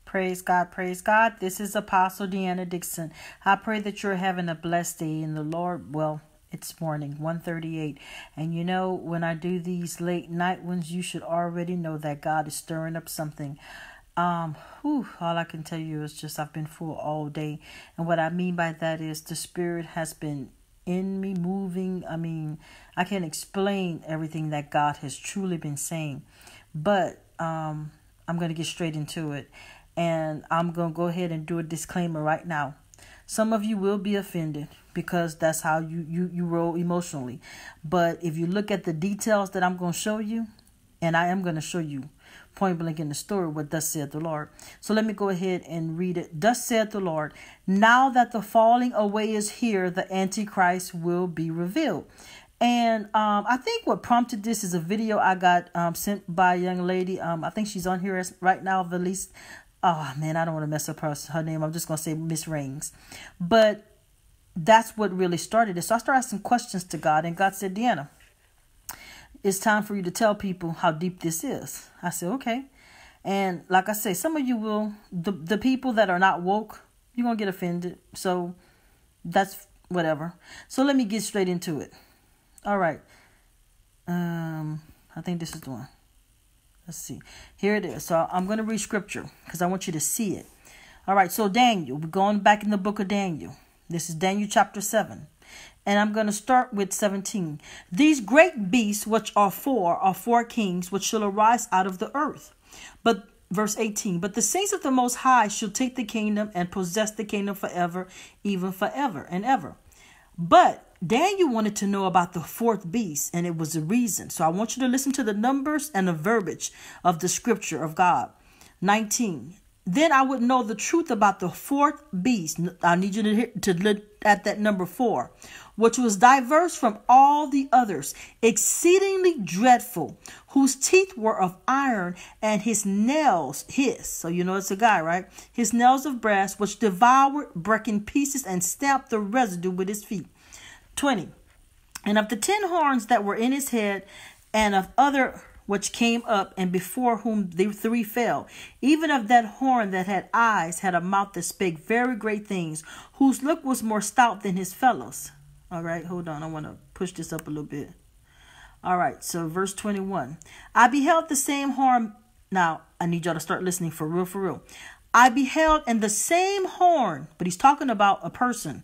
Praise God, praise God. This is Apostle Deanna Dixon. I pray that you're having a blessed day in the Lord. Well, it's morning, 1:38. And you know, when I do these late night ones, you should already know that God is stirring up something. All I can tell you is just I've been full all day. And what I mean by that is the Spirit has been in me moving. I mean, I can't explain everything that God has truly been saying. But I'm going to get straight into it. And I'm going to go ahead and do a disclaimer right now. Some of you will be offended because that's how you roll emotionally. But if you look at the details that I'm going to show you, and I am going to show you point blank in the story what thus said the Lord. So let me go ahead and read it. Thus said the Lord, now that the falling away is here, the Antichrist will be revealed. And I think what prompted this is a video I got sent by a young lady. I think she's on here right now, at least. Oh, man, I don't want to mess up her name. I'm just going to say Miss Rings. But that's what really started it. So I started asking questions to God. And God said, Deanna, it's time for you to tell people how deep this is. I said, okay. And like I say, some of you will, the people that are not woke, you're going to get offended. So that's whatever. So let me get straight into it. All right. I think this is the one. Let's see. Here it is. So I'm going to read scripture because I want you to see it. All right. So Daniel, we're going back in the book of Daniel. This is Daniel chapter 7. And I'm going to start with 17. These great beasts, which are four kings, which shall arise out of the earth. But verse 18, but the saints of the Most High shall take the kingdom and possess the kingdom forever, even forever and ever. But Daniel wanted to know about the fourth beast, and it was a reason. So I want you to listen to the numbers and the verbiage of the scripture of God. 19. Then I would know the truth about the fourth beast. I need you to look at that number 4, which was diverse from all the others, exceedingly dreadful, whose teeth were of iron, and his nails, so you know it's a guy, right? His nails of brass, which devoured, broke in pieces, and stamped the residue with his feet. 20. And of the 10 horns that were in his head, and of other which came up, and before whom the 3 fell, even of that horn that had eyes, had a mouth that spake very great things, whose look was more stout than his fellows. All right, hold on. I want to push this up a little bit. All right, so verse 21. I beheld the same horn. Now, I need y'all to start listening for real, for real. I beheld in the same horn, but he's talking about a person.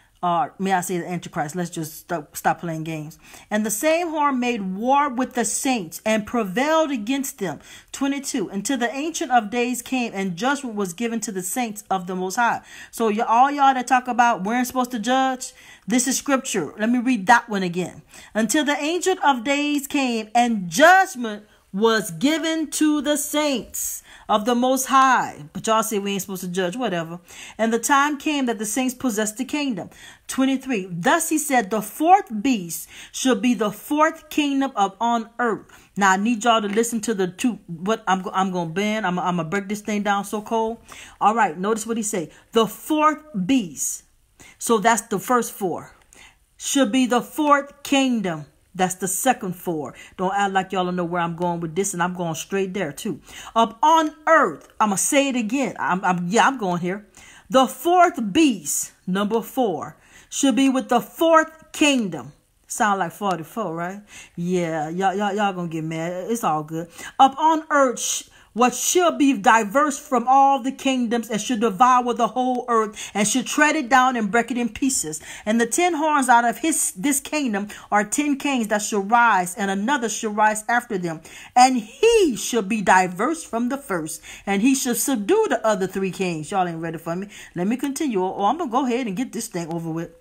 May I say the Antichrist? Let's just stop playing games. And the same horn made war with the saints and prevailed against them. 22. Until the Ancient of Days came and judgment was given to the saints of the Most High. So all y'all that talk about we're supposed to judge, this is scripture. Let me read that one again. Until the Ancient of Days came and judgment was given to the saints of the Most High. But y'all say we ain't supposed to judge, whatever. And the time came that the saints possessed the kingdom. 23. Thus he said, the fourth beast shall be the fourth kingdom on earth. Now I need y'all to listen to the two. What I'm going to bend. I'm going to break this thing down so cold. All right. Notice what he say. The fourth beast. So that's the first 4. Should be the fourth kingdom. That's the second 4. Don't act like y'all don't know where I'm going with this, and I'm going straight there too. Up on earth, I'm gonna say it again. I'm going here. The fourth beast, number 4, should be with the fourth kingdom. Sound like 44, right? Yeah, y'all gonna get mad. It's all good. Up on earth, what shall be diverse from all the kingdoms, and should devour the whole earth, and should tread it down and break it in pieces. And the 10 horns out of this kingdom are 10 kings that shall rise, and another shall rise after them. And he shall be diverse from the first, and he shall subdue the other 3 kings. Y'all ain't ready for me. Let me continue. I'm going to go ahead and get this thing over with.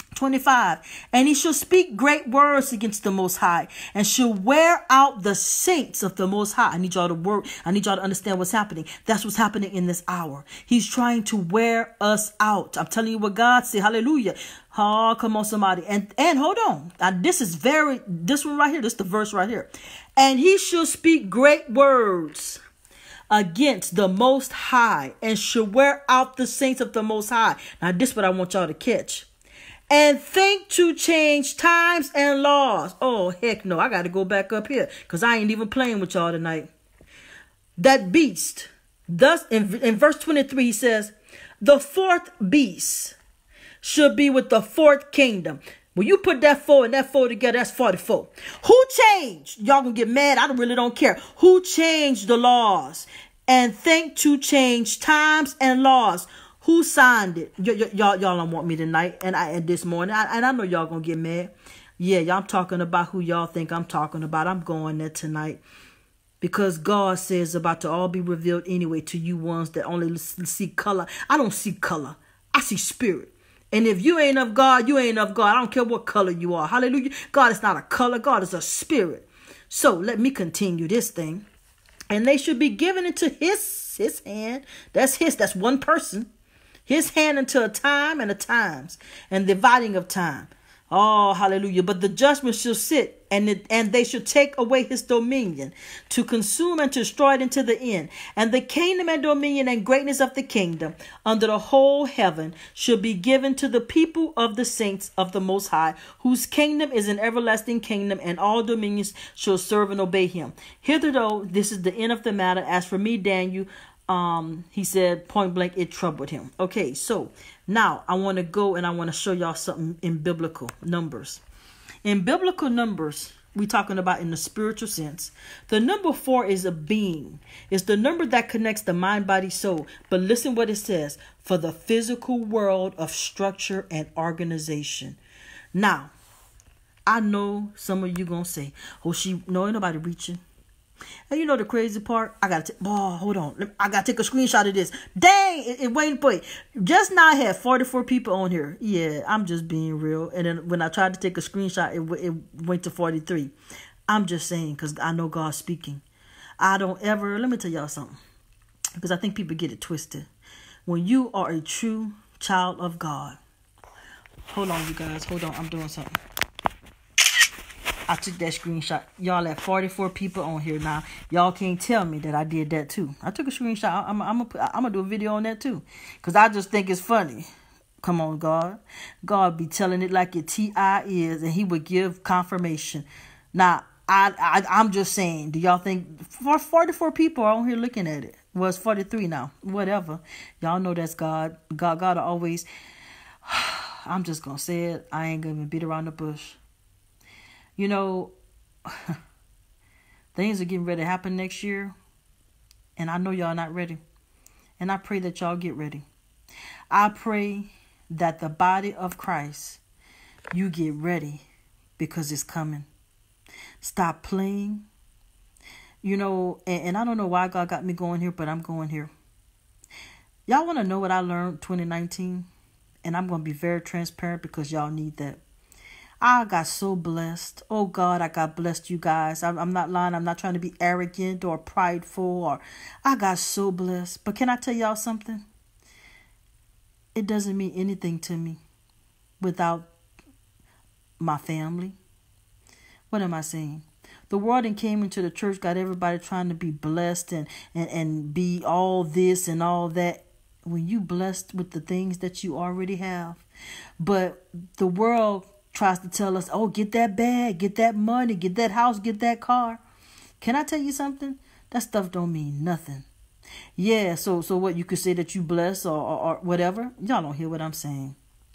25. And he shall speak great words against the Most High, and shall wear out the saints of the Most High. I need y'all to understand what's happening. That's what's happening in this hour. He's trying to wear us out. I'm telling you what God said. Hallelujah. Oh, come on, somebody. And hold on. Now, this one right here. This is the verse right here. And he shall speak great words against the Most High, and shall wear out the saints of the Most High. Now, this is what I want y'all to catch. And think to change times and laws. Oh, heck no. I got to go back up here because I ain't even playing with y'all tonight. That beast Thus, in verse 23, he says, the fourth beast should be with the fourth kingdom. When you put that 4 and that 4 together, that's 44. Who changed? Y'all gonna get mad. I really don't care. Who changed the laws and think to change times and laws? Who signed it? Y'all don't want me tonight and this morning. And I know y'all gonna get mad. Yeah, y'all talking about who y'all think I'm talking about. I'm going there tonight. Because God says about to all be revealed anyway to you ones that only see color. I don't see color. I see spirit. And if you ain't of God, you ain't of God. I don't care what color you are. Hallelujah. God is not a color. God is a spirit. So let me continue this thing. And they should be given into his hand. That's one person. His hand until a time and a times and dividing of time. Oh, hallelujah. But the judgment shall sit, and they shall take away his dominion, to consume and to destroy it into the end. And the kingdom and dominion and greatness of the kingdom under the whole heaven shall be given to the people of the saints of the Most High, whose kingdom is an everlasting kingdom, and all dominions shall serve and obey him. Hitherto, this is the end of the matter. As for me, Daniel, he said point blank, it troubled him. Okay, so now I want to go and I want to show y'all something in biblical numbers. In biblical numbers, we're talking about in the spiritual sense. The number 4 is a being. It's the number that connects the mind, body, soul. But listen what it says. For the physical world of structure and organization. Now, I know some of you going to say, oh, ain't nobody reaching. And you know the crazy part? Hold on. I got to take a screenshot of this. Dang, it waiting for you. Just now I had 44 people on here. Yeah, I'm just being real. And then when I tried to take a screenshot, it went to 43. I'm just saying because I know God's speaking. Let me tell y'all something. Because I think people get it twisted. When you are a true child of God. Hold on, you guys. Hold on. I'm doing something. I took that screenshot. Y'all at 44 people on here now. Y'all can't tell me that I did that too. I took a screenshot. I'm gonna do a video on that too. Because I just think it's funny. Come on, God. God be telling it like it T.I. is. And he would give confirmation. Now, I'm just saying. Do y'all think 44 people are on here looking at it? Well, it's 43 now. Whatever. Y'all know that's God. God always. I'm just gonna say it. I ain't gonna beat around the bush. You know, things are getting ready to happen next year. And I know y'all not ready. And I pray that y'all get ready. I pray that the body of Christ, you get ready because it's coming. Stop playing. You know, and I don't know why God got me going here, but I'm going here. Y'all want to know what I learned 2019? And I'm going to be very transparent because y'all need that. I got so blessed. Oh, God, I got blessed, you guys. I'm not lying. I'm not trying to be arrogant or prideful. I got so blessed. But can I tell y'all something? It doesn't mean anything to me without my family. What am I saying? The world and came into the church, got everybody trying to be blessed and be all this and all that. When you blessed with the things that you already have. But the world tries to tell us, oh, get that bag, get that money, get that house, get that car. Can I tell you something? That stuff don't mean nothing. Yeah, so what, you could say that you bless or whatever. Y'all don't hear what I'm saying.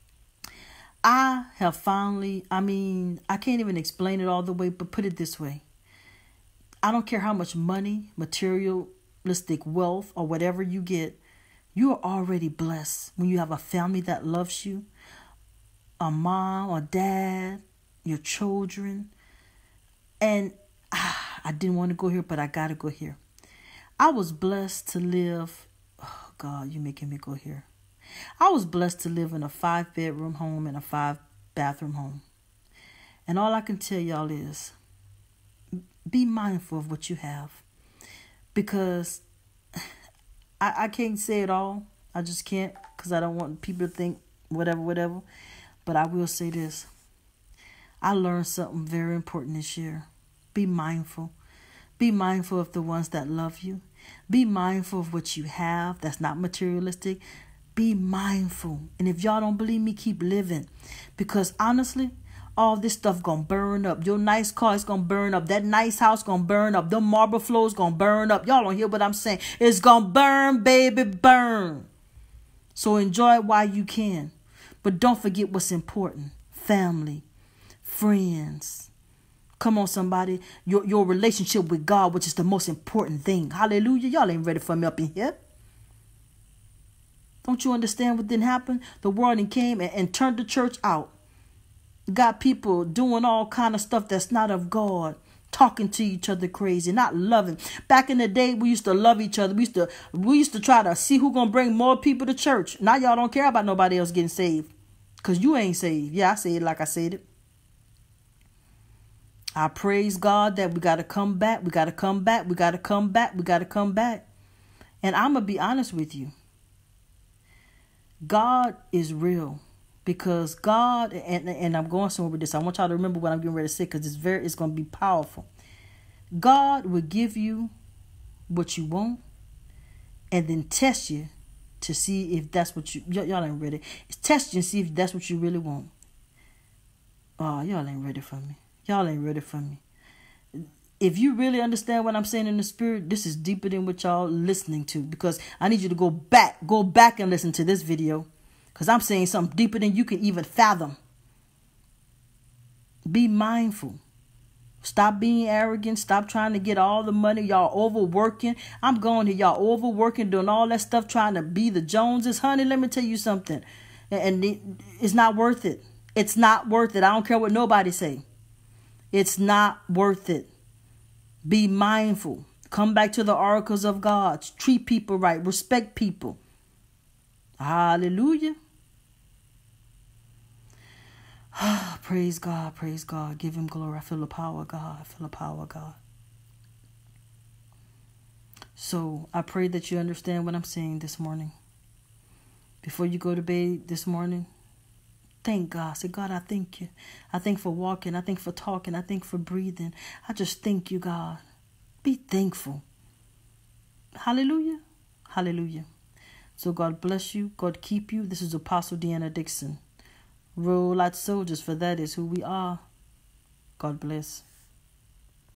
I have finally, I can't even explain it all the way, but put it this way. I don't care how much money, materialistic wealth, or whatever you get, you are already blessed when you have a family that loves you. A mom or dad, your children. And I didn't want to go here, but I got to go here. I was blessed to live. Oh, God, you're making me go here. I was blessed to live in a 5-bedroom home and a 5-bathroom home. And all I can tell y'all is be mindful of what you have. Because I can't say it all. I just can't because I don't want people to think whatever. But I will say this. I learned something very important this year. Be mindful. Be mindful of the ones that love you. Be mindful of what you have that's not materialistic. Be mindful. And if y'all don't believe me, keep living. Because honestly, All this stuff gonna burn up. Your nice car is gonna burn up. That nice house gonna burn up. The marble floors gonna burn up. Y'all don't hear what I'm saying. It's gonna burn, baby, burn. So enjoy it while you can. But don't forget what's important. Family, friends. Come on, somebody. Your relationship with God, which is the most important thing. Hallelujah. Y'all ain't ready for me up in here. Don't you understand what didn't happen? The world came and turned the church out. Got people doing all kind of stuff that's not of God. Talking to each other crazy, not loving. Back in the day, we used to love each other. We used to try to see who gonna bring more people to church. Now y'all don't care about nobody else getting saved. Because you ain't saved. Yeah, I say it like I said it. I praise God that we got to come back. We got to come back. We got to come back. We got to come back. And I'm going to be honest with you. God is real. Because God, and I'm going somewhere with this. I want y'all to remember what I'm getting ready to say, because it's going to be powerful. God will give you what you want and then test you to see if that's what y'all ain't ready. It's test you and see if that's what you really want. Oh, y'all ain't ready for me. Y'all ain't ready for me. If you really understand what I'm saying in the spirit, this is deeper than what y'all listening to, because I need you to go back and listen to this video. Because I'm saying something deeper than you can even fathom. Be mindful. Stop being arrogant. Stop trying to get all the money. Y'all overworking. I'm going here. Y'all overworking, doing all that stuff, trying to be the Joneses. Honey, let me tell you something. And it's not worth it. It's not worth it. I don't care what nobody say. It's not worth it. Be mindful. Come back to the oracles of God. Treat people right. Respect people. Hallelujah. Praise God, praise God. Give him glory. I feel the power of God. I feel the power of God. So I pray that you understand what I'm saying this morning. Before you go to bed this morning, thank God. Say, God, I thank you. I thank for walking. I thank for talking. I thank for breathing. I just thank you, God. Be thankful. Hallelujah. Hallelujah. So God bless you. God keep you. This is Apostle Deanna Dixon. Roll like soldiers, for that is who we are. God bless.